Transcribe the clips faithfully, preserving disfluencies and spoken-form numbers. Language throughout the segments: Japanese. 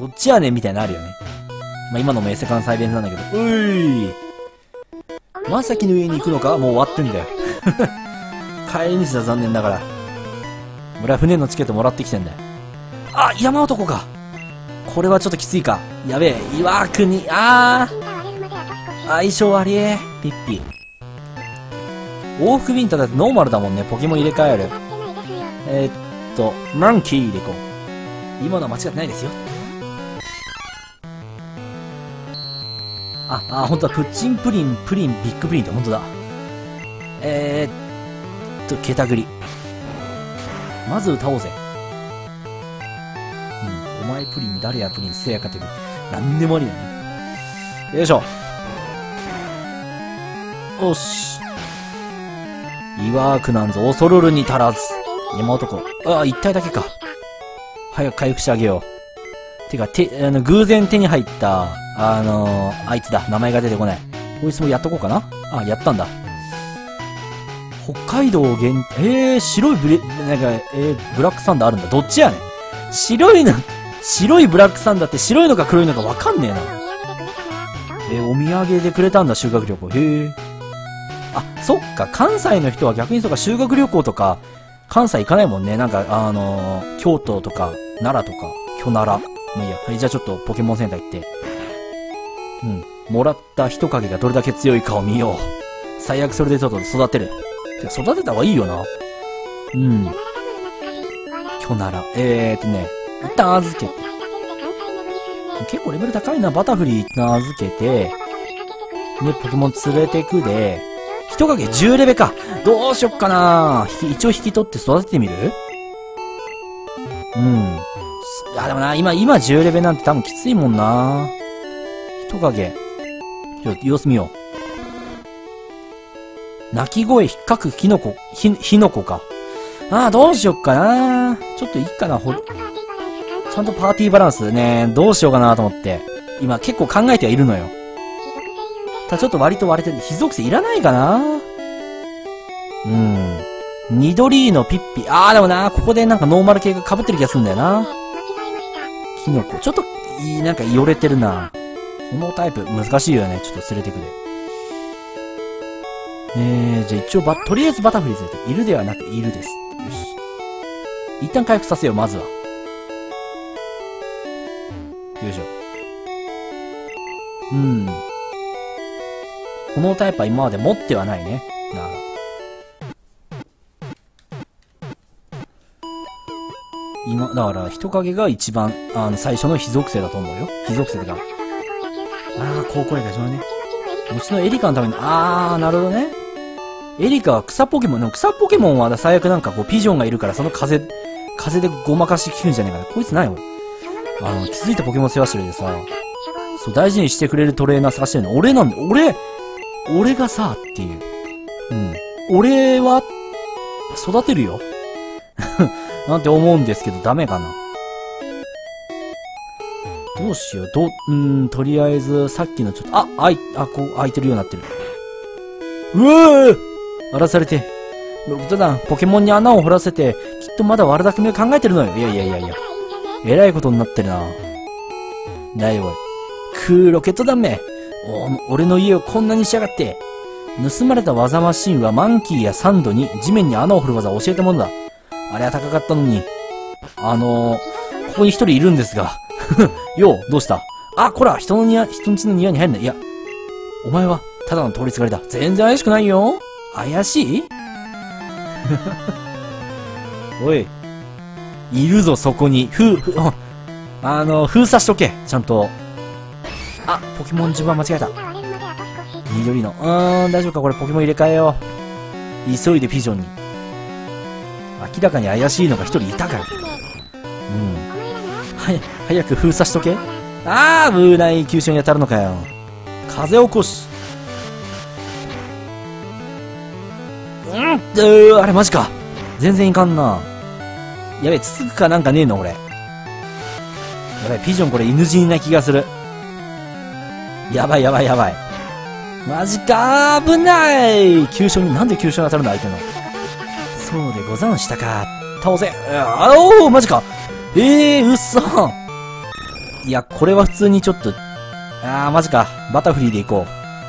どっちやねんみたいなのあるよね。まあ、今のもエセカンサイレンスなんだけど。うーい。まさきの上に行くのか？もう終わってんだよ。帰り道だ、残念ながら。俺は船のチケットもらってきてんだよ。あ、山男か。これはちょっときついか。やべえ、岩国、あー。相性悪い。ピッピ。往復ビンタだってノーマルだもんね。ポケモン入れ替える。えー、っと、マンキーでいこう。今のは間違ってないですよ。あ、あ、ほんとだ。プッチンプリン、プリン、ビッグプリンってほんとだ。えー、っと、ケタグリ。まず歌おうぜ。うん。お前プリン、誰やプリン、せやかてる。なんでもありだね。よいしょ。おし。岩くなんぞ恐るるに足らず。山男。ああ、一体だけか。早く回復してあげよう。てか、て、あの、偶然手に入った、あのー、あいつだ。名前が出てこない。こいつもやっとこうかな。あ、やったんだ。北海道限定、えー、白いブレ、なんか、えー、ブラックサンダーあるんだ。どっちやねん。白いの、白いブラックサンダーって白いのか黒いのかわかんねえな。えー、お土産でくれたんだ、修学旅行。へえ。あ、そっか、関西の人は逆にそうか、修学旅行とか、関西行かないもんね。なんか、あのー、京都とか、奈良とか、京奈良。まあいいや。はい、じゃあちょっとポケモンセンター行って。うん。もらった人影がどれだけ強いかを見よう。最悪それでちょっと育てる。てか、育てた方がいいよな。うん。京奈良。えーっとね、一旦預けて。結構レベル高いな。バタフリー一旦預けて、で、ポケモン連れてくで、人影じゅうレベか。どうしよっかな。一応引き取って育ててみる？うん。あ、でもな、今、今じゅうレベなんて多分きついもんな。人影。ちょっと様子見よう。鳴き声引っかくキノコ、ひ、ひのこか。ああ、どうしよっかな。ちょっといいかな、ほ、ちゃんとパーティーバランスね、どうしようかなと思って。今結構考えてはいるのよ。ただちょっと割と割れてる。非属性いらないかな。うん。緑のピッピ。ああ、でもな、ここでなんかノーマル系が被ってる気がするんだよな。キノコ。ちょっと、いい、なんかよれてるな。このタイプ、難しいよね。ちょっと連れてくで。えー、じゃあ一応ば、とりあえずバタフリー連れて。いるではなく、いるです。よし。一旦回復させよう、まずは。よいしょ。うん。このタイプは今まで持ってはないね。なら。今、だから、人影が一番、あの、最初の非属性だと思うよ。非属性だから。ああ、高校生が始まるね。うちのエリカのために、あー、なるほどね。エリカは草ポケモン、でも草ポケモンは最悪なんかこう、ピジョンがいるから、その風、風でごまかし効くんじゃねえかな。こいつないよ。あの、気づいたポケモン世話してるでさ、そう、大事にしてくれるトレーナー探してるの。俺なんだよ。俺、俺がさ、っていう。うん。俺は、育てるよ。なんて思うんですけど、ダメかな。どうしよう。どう、うーん、とりあえず、さっきのちょっと、あ、あい、あ、こう、開いてるようになってる。うわぁ荒らされて。ただ、ポケモンに穴を掘らせて、きっとまだ悪巧みを考えてるのよ。いやいやいやいや。えらいことになってるな。だいおい。くー、ロケット弾め。お、俺の家をこんなにしやがって。盗まれた技マシンはマンキーやサンドに地面に穴を掘る技を教えたものだ。あれは高かったのに。あのー、ここに一人いるんですが。よう、どうした？あ、こら、人の庭、人んちの庭に入るな。いや、お前は、ただの通りすがりだ。全然怪しくないよ。怪しい？おい。いるぞ、そこに。ふ、ふ、あの、封鎖しとけ。ちゃんと。あ、ポケモン順番間違えた。緑の。うーん、大丈夫かこれポケモン入れ替えよう。急いでピジョンに。明らかに怪しいのが一人いたから。うん。はい、早く封鎖しとけ。あー、危ない急所に当たるのかよ。風起こし。うん、うー、あれマジか。全然いかんな。やべえ、つつくかなんかねえの俺。やばい、ピジョンこれ犬死にな気がする。やばいやばいやばい。マジかー、危ない。急所に、なんで急所に当たるんだ相手の。そうでござんしたか。倒せ。あおー、マジか。ええー、うっそ。 いや、これは普通にちょっと、あー、マジか。バタフリーでいこ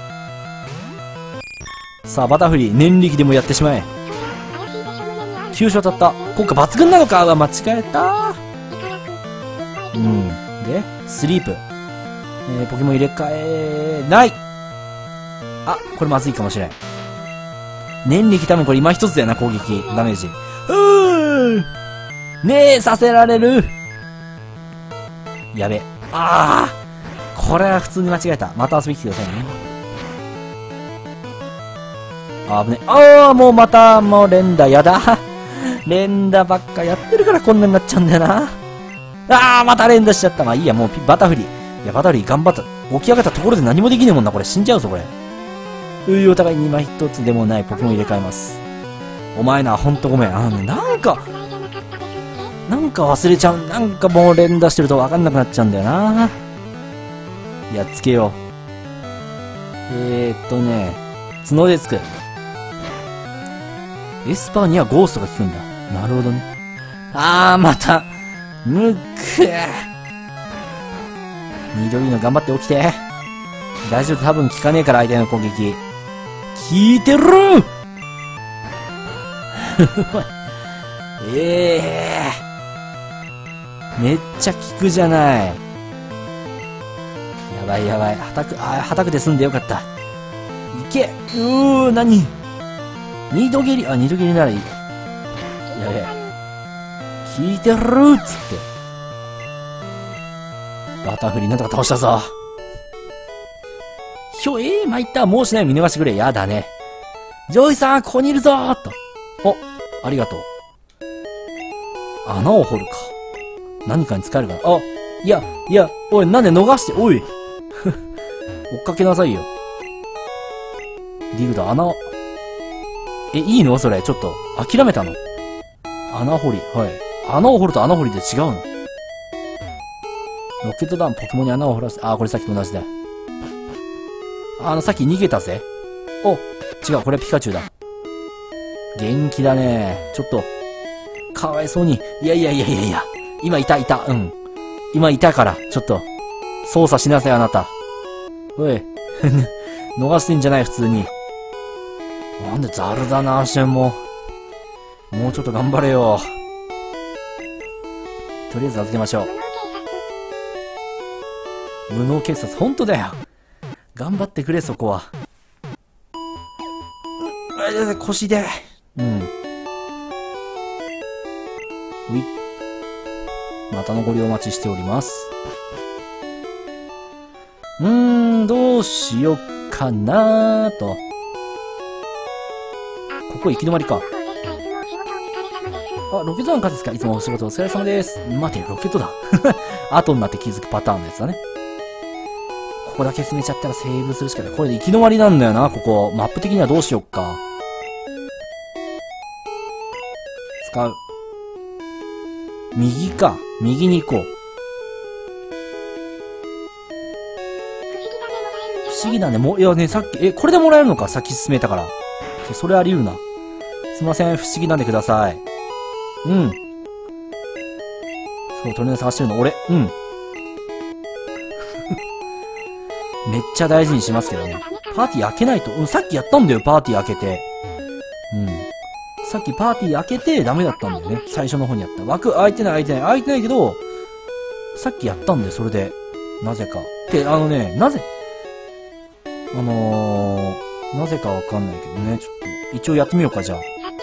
う。さあ、バタフリー、念力でもやってしまえ。急所当たった。効果抜群なのか。うわ、間違えた。うん。で、スリープ。えー、ポケモン入れ替え、ない。あ、これまずいかもしれん。念力多分これ今一つだよな、攻撃、ダメージ。うーねえ、させられる。やべ。ああこれは普通に間違えた。また遊びに来てくださいね。あぶね。ああもうまた、もう連打やだ。連打ばっかやってるからこんなになっちゃうんだよな。ああまた連打しちゃった。まあいいや、もうバタフリー。いや、バタフリー頑張った。起き上がったところで何もできねえもんな、これ。死んじゃうぞ、これ。うい、お互いに今一つでもないポケモン入れ替えます。お前な、ほんとごめん。あのね、なんか、なんか忘れちゃう。なんかもう連打してると分かんなくなっちゃうんだよな。やっつけよう。えーっとね、角でつく。エスパーにはゴーストが効くんだ。なるほどね。あー、また。むっくー。緑の頑張って起きて。大丈夫、多分効かねえから相手の攻撃。効いてるええー。めっちゃ効くじゃない。やばいやばい。はたく、あ、はたくで済んでよかった。いけうー、なに二度蹴り、あ、二度蹴りならいい。やべえ。効いてるーっつって。バタフリーなんとか倒したぞ。ひょ、えー、参った。もうしない見逃してくれ。やだね。ジョイさん、ここにいるぞーっと。お、ありがとう。穴を掘るか。何かに使えるかな。あ、いや、いや、おい、なんで逃して、おい。追っかけなさいよ。ディグだ、穴を。え、いいのそれ、ちょっと。諦めたの穴掘り。はい。穴を掘ると穴掘りで違うのロケット弾、ポケモンに穴を掘らせ、あ、これさっきと同じだ。あの、さっき逃げたぜ。お、違う、これピカチュウだ。元気だね。ちょっと、かわいそうに。いやいやいやいやいや。今いた、いた。うん。今いたから、ちょっと、操作しなさい、あなた。おい。逃してんじゃない、普通に。なんでザルだな、シェンも。もうちょっと頑張れよ。とりあえず預けましょう。無能警察、ほんとだよ。頑張ってくれ、そこは。う、腰で。うん。うい。また残りお待ちしております。うーん、どうしよっかなーと。ここ行き止まりか。あ、ロケット弾かですか？いつもお仕事お疲れ様です。待て、ロケット弾。後になって気づくパターンのやつだね。ここだけ進めちゃったらセーブするしかない。これで行き止まりなんだよな、ここ。マップ的にはどうしよっか。使う。右か。右に行こう。不思議だね。もう、いやね、さっき、え、これでもらえるのか？さっき進めたから。それあり得るな。すいません、不思議なんでください。うん。そう、トレーナー探してるの、俺。うん。めっちゃ大事にしますけどね。パーティー開けないと、うん、さっきやったんだよ、パーティー開けて。うん。さっきパーティー開けてダメだったんだよね。最初の方にやった。枠開いてない開いてない開いてないけど、さっきやったんだよ、それで。なぜか。で、あのね、なぜ、あのー、なぜかわかんないけどね、ちょっと、一応やってみようか、じゃあ。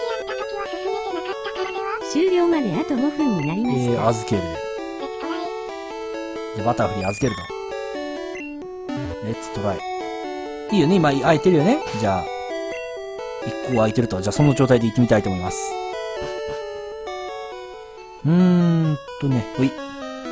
終了まであとごふんになりました。 えー、預ける。で、バタフリー預けると。レッツトライ。いいよね、今空いてるよね。じゃあ、一個空いてると。じゃあその状態で行ってみたいと思います。うーんとね、ほい。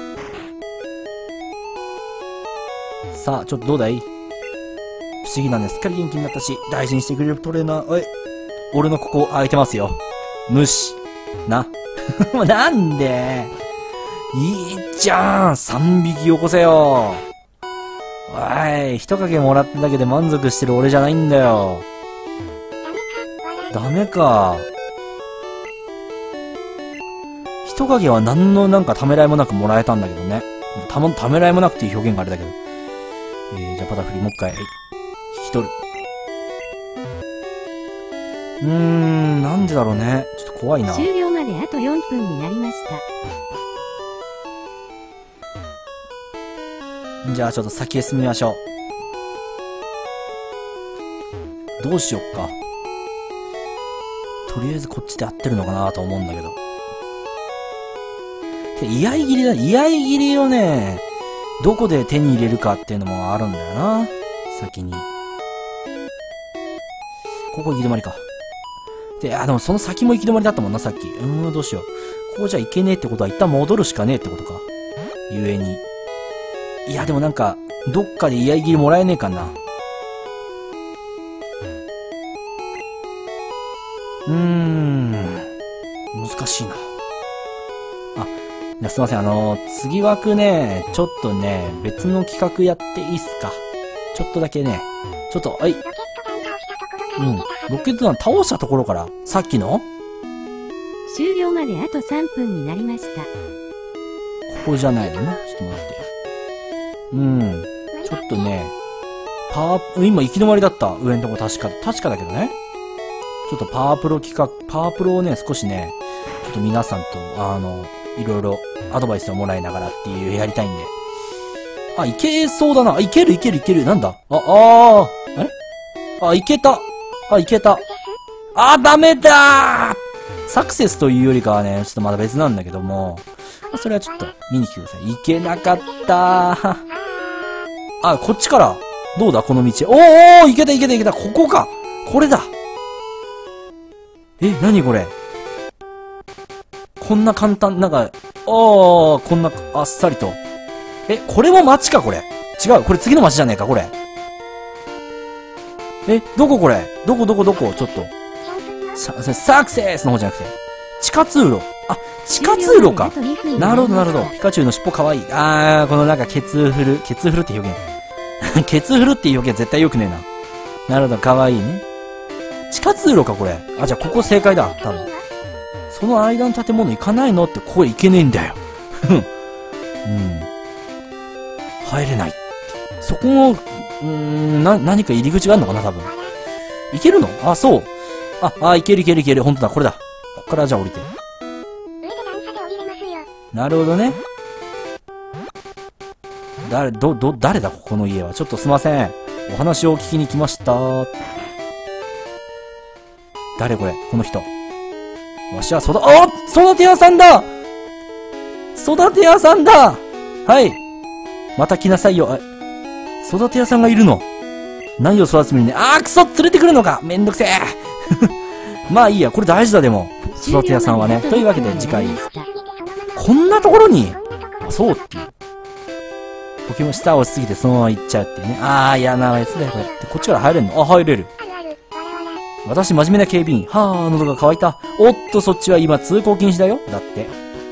さあ、ちょっとどうだい？不思議なんです。すっかり元気になったし、大事にしてくれるトレーナー。おい。俺のここ空いてますよ。無視。な。なんでいいじゃん !さん 匹よこせよ。おい、一かけもらっただけで満足してる俺じゃないんだよ。ダメか。一かけは何のなんかためらいもなくもらえたんだけどね。 たま、ためらいもなくていう表現があれだけど。えー、じゃあパタフリもう一回、はい、引き取る。うーん、なんでだろうね。ちょっと怖いな。 終了まであとよんぷんになりました。 じゃあちょっと先へ進みましょう。どうしよっか。とりあえずこっちで合ってるのかなと思うんだけど。居合切りだ。居合切りをね、どこで手に入れるかっていうのもあるんだよな。先に。ここ行き止まりか。で、あ、でもその先も行き止まりだったもんな、さっき。うーん、どうしよう。ここじゃ行けねえってことは一旦戻るしかねえってことか。ゆえに。いや、でもなんか、どっかで居合切りもらえねえかな。うーん。難しいな。あ、じゃすいません。あのー、次枠ね、ちょっとね、別の企画やっていいっすか。ちょっとだけね、ちょっと、はい。うん。ロケット弾倒したところから、さっきの終了まであとさんぷんになりました。 ここじゃないのね。ちょっと待って。うん。ちょっとね、パワー、今行き止まりだった。上のとこ確か、確かだけどね。ちょっとパワープロ企画、パワープロをね、少しね、ちょっと皆さんと、あの、いろいろアドバイスをもらいながらっていうやりたいんで。あ、いけそうだな。あ、いけるいけるいける。なんだあ、あー。あれあ、いけた。あ、いけた。あ、ダメだーサクセスというよりかはね、ちょっとまだ別なんだけども、それはちょっと見に来てください。いけなかったー。あ、こっちから、どうだこの道。おーおーいけたいけたいけたここかこれだえ、なにこれこんな簡単、なんか、あー、こんな、あっさりと。え、これも街かこれ。違う、これ次の街じゃねえかこれ。え、どここれどこどこどこちょっと。ササクセスの方じゃなくて。地下通路。あ、地下通路か。なるほどなるほど。ピカチュウの尻尾かわいい。あー、このなんかケツフル。ケツフルって表現。ケツフルっていう表現絶対良くねえな。なるほど、かわいいね。地下通路かこれ。あ、じゃあここ正解だ。多分。その間の建物行かないのってここ行けねえんだよ。うん。入れない。そこの、うーん、な、何か入り口があるのかな多分。行けるのあ、そう。あ、あ、行ける行ける行ける。ほんとだ、これだ。こっからじゃあ降りて。なるほどね。誰、ど、ど、誰だここの家は。ちょっとすいません。お話を聞きに来ました。誰これこの人。わしは育、あ育て屋さんだ育て屋さんだはい。また来なさいよ。育て屋さんがいるの。何を育つつもりね。あーくそ連れてくるのかめんどくせえまあいいや、これ大事だでも。育て屋さんはね。というわけで次回。こんなところにあ、そうっていう。ポケモン下を押しすぎてそのまま行っちゃうっていうね。あー、嫌なやつだよ、こうやって。こっちから入れんのあ、入れる。私真面目な警備員。はぁ、喉が渇いた。おっと、そっちは今通行禁止だよ。だって。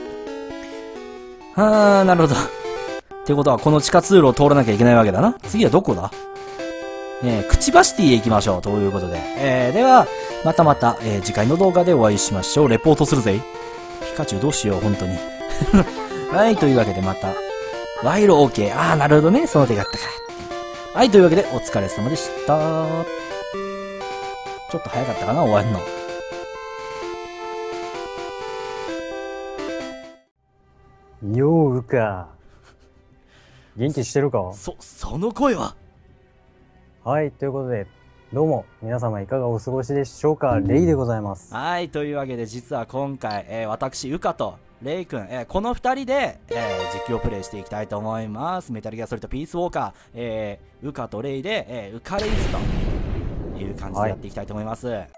はぁ、なるほど。ってことは、この地下通路を通らなきゃいけないわけだな。次はどこだえー、クチバシティへ行きましょう。ということで。えー、では、またまた、えー、次回の動画でお会いしましょう。レポートするぜ。ピカチュウどうしよう、本当に。はい、というわけでまた。賄賂 OK。あー、なるほどね。その手があったか。はい、というわけで、お疲れ様でした。ちょっと早かったかな、終わるの。 よう、うか。元気してるか？ そ、その声ははい、ということで、どうも、皆様いかがお過ごしでしょうか？レイでございます。 はい、というわけで、実は今回、えー、私、ウカと、レイ君、えー、この二人で、えー、実況プレイしていきたいと思います。メタルギアソリッドピースウォーカー、えー、ウカとレイで、えー、ウカレイズという感じでやっていきたいと思います。はい、